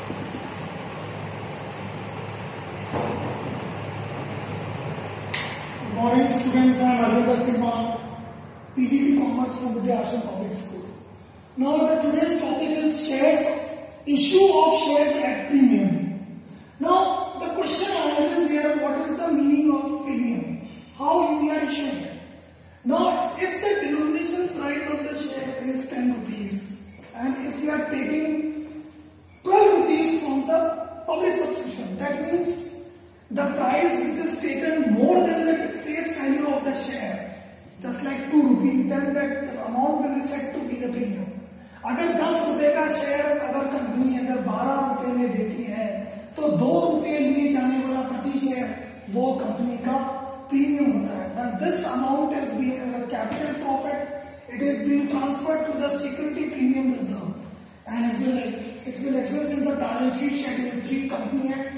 Morning students, I am Vidyashram, PGT Commerce from Vidyashram Public School. Now today's topic is shares, issue of shares at premium. Now the question arises here, what is the meaning of premium? How we are issuing it? Now if the denomination price of the share is 10 rupees and if we are taking 12 rupees from the public subscription, that means the price which is taken more than the face value of the share, just like 2 rupees, then that amount will be said to be the premium. अगर 10 रुपए का share अगर company अगर 12 रुपए में देती है तो 2 रुपए लिए जाने वाला प्रति शेयर वो कंपनी का प्रीमियम होता है. Now this amount is being capital profit, it is being transferred to the security premium reserve and it will exist in the balance sheet schedule 3 Company Act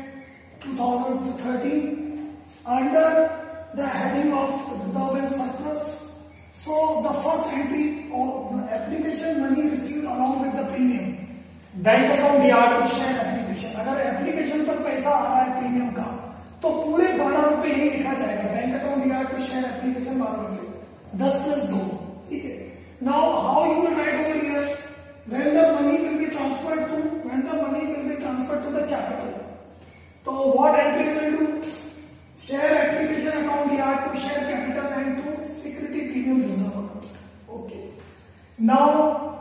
2013 under the heading of reserve and surplus. So the first entry of application money received along with the premium, bank account या to share application. अगर application पर पैसा आ रहा है premium का तो पूरे 12 रुपए ही लिखा जाएगा. बैंक अकाउंट या टू शेयर एप्लीकेशन 12 रुपए, 10 + 2. ठीक है. Now how you will write over here when the money will be transferred to the capital. So what entry will do? Share application account here to share capital and to security premium reserve. Okay. Now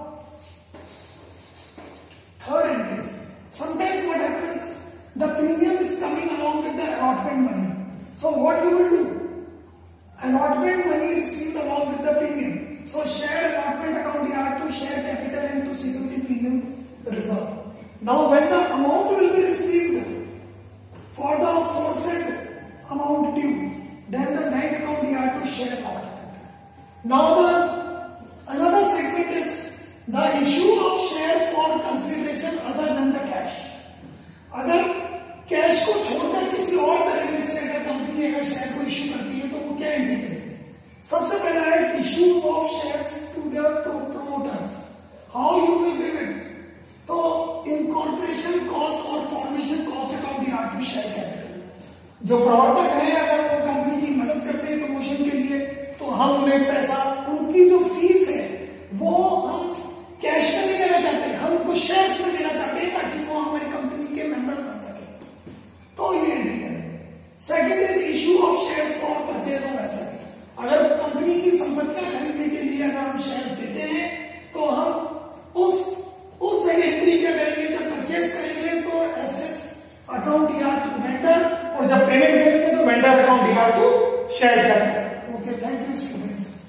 third entry. Sometimes what happens? The premium is coming along with the allotment money. So what you will do? Allotment money received along with the premium. So share allotment account here to share capital and to security premium reserve. Now when the amount will be received for the aforesaid amount due, then the bank account here to share allotment. Now another segment is the issue of share for consideration other than the cash. अगर cash को छोड़कर किसी और तरीके से अगर company अगर share को इश्यू करती है तो वो क्या एंट्री करेगी? सबसे पहला है issue of shares to the promoters. How you will give it? तो इनकॉर्पोरेशन कॉस्ट और फॉर्मेशन कॉस्ट अकाउंट यहाँ टू शेयर कैपिटल. जो प्रवर्तक है अगर वो कंपनी की मदद करते हैं प्रमोशन के लिए तो हम उन्हें पैसा, उनकी जो फीस है वो हम कैश में नहीं देना चाहते, हम उनको शेयर्स में देना चाहते हैं ताकि वो हमारी कंपनी के मेंबर्स बन सके. तो ये एंट्री करेंगे. Second is issue of shares for purchase of assets. अगर कंपनी की संपत्तियां खरीदने के लिए अगर हम शेयर्स देते हैं तो हम उस एंट्री क्या करेंगे? जब परचेज करेंगे तो एसेट्स अकाउंट यहाँ टू वेंडर और जब पेमेंट करेंगे तो वेंडर अकाउंट यहाँ to share capital. Okay, thank you students.